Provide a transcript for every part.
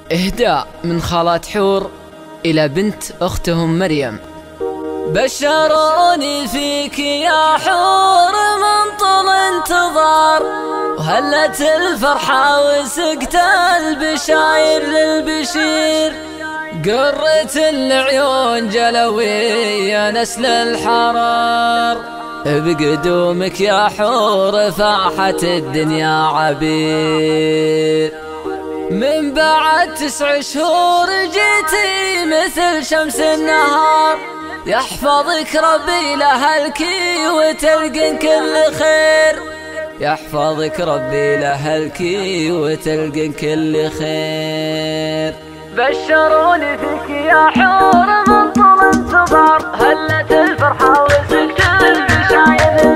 إهداء من خالات حور إلى بنت أختهم مريم. بشروني فيك يا حور من طول انتظار، وهلت الفرحة وسقت البشاير للبشير. قرة العيون جلوية نسل الحرار، بقدومك يا حور فاحت الدنيا عبير. من بعد 9 شهور جيتي مثل شمس النهار، يحفظك ربي لأهلكي وتلقين كل خير. يحفظك ربي لأهلكي وتلقين كل خير. بشروني فيك يا حور من طول انتظار، هلت الفرحة وسقت البشاير.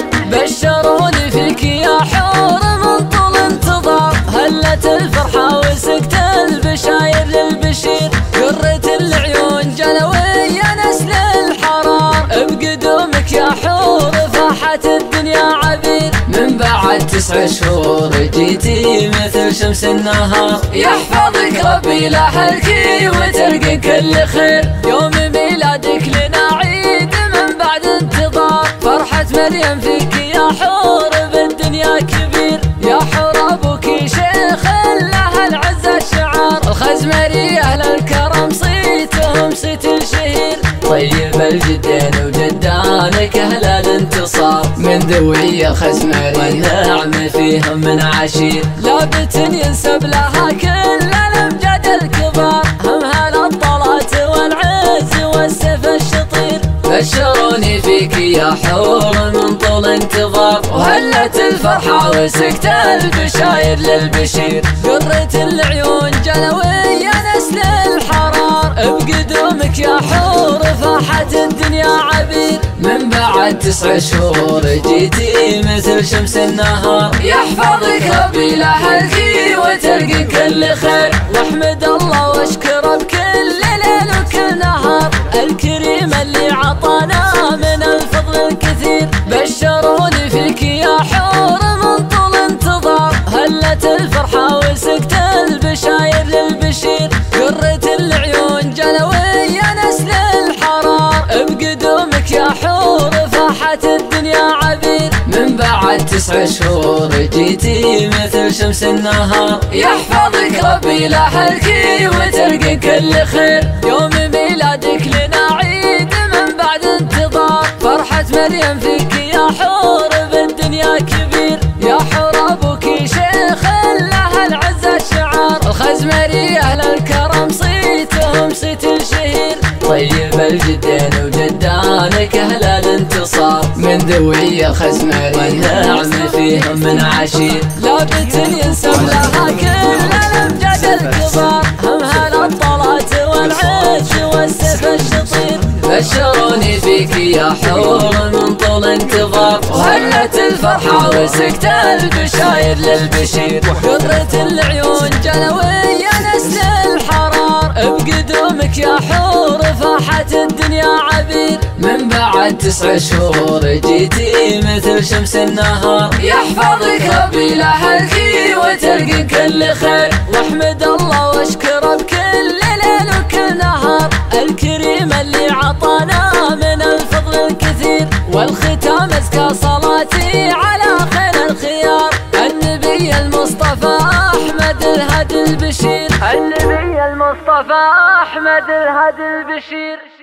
بشروني فيك يا حور من طول انتظار، هلت الفرحة وسقت البشاير للبشير. قرة العيون جلوية نسل الحرار، بقدومك يا حور فاحت الدنيا عبير. من بعد 9 شهور جيتي مثل شمس النهار، يحفظك ربي لأهلكي وتلقي كل خير. يوم ميلادك لنا عيد من بعد انتظار، فرحة مريم فيك يا حور بالدنيا كبير. يا حور أبوك شيخ له العزة الشعار، الخزمري أهل الكرم صيتهم صيت الشهير. طيب الجدين وجدانك أهل الانتصار، من ذوي الخزمري والنعم فيهم من عشير. لابت ينسب لها كل الأمجاد الكبار، هم هالطلات والعز والسيف الشطير. بشروني فيك يا حور من طول انتظار، وهلت الفرحة وسقت البشاير للبشير. قرة العيون جلوية نسل الحرار، بقدومك يا حور فاحت الدنيا عبير. من بعد 9 شهور جيتي مثل شمس النهار، يحفظك ربي لأهلكي وتلقي كل خير. واحمد الله واشكره بكل ليل وكل نهار، الكريم اللي عطانا من الفضل الكثير. بشروني فيك يا حور من طول انتظار، هلت الفرحة وسقت البشاير للبشير. قرة العيون جلوية نسل الحرار، بقدومك يا حور فاحت الدنيا عبير. من بعد 9 شهور جيتي مثل شمس النهار، يحفظك ربي لأهلكي وتلقي كل خير. يوم ميلادك لنا عيد من بعد انتظار، فرحة مريم فيك يا حور بالدنيا كبير. يا حور أبوك شيخ له العزة الشعار، الخزمري أهل الكرم صيتهم صيت الشهير. طيب الجدين وجدانك أهل الانتصار، من ذوي الخزمري والنعم فيهم من عشير. لابت ينسب لها كل الأمجاد الكبار، هم هالطلات والعز والسيف الشطير. بشروني فيك يا حور من طول انتظار، وهلت الفرحة وسقت البشاير للبشير. قرة العيون جلوية نسل الحرار، بقدومك يا حور فاحت الدنيا عبير. من بعد 9 شهور جيتي مثل شمس النهار، يحفظك ربي لأهلكي وتلقي كل خير. واحمد الله واشكره بكل ليل وكل نهار، الكريم اللي عطانا من الفضل الكثير. والختام أزكى صلاتي على خير الخيار، النبي المصطفى أحمد الهادي البشير. النبي المصطفى أحمد الهادي البشير.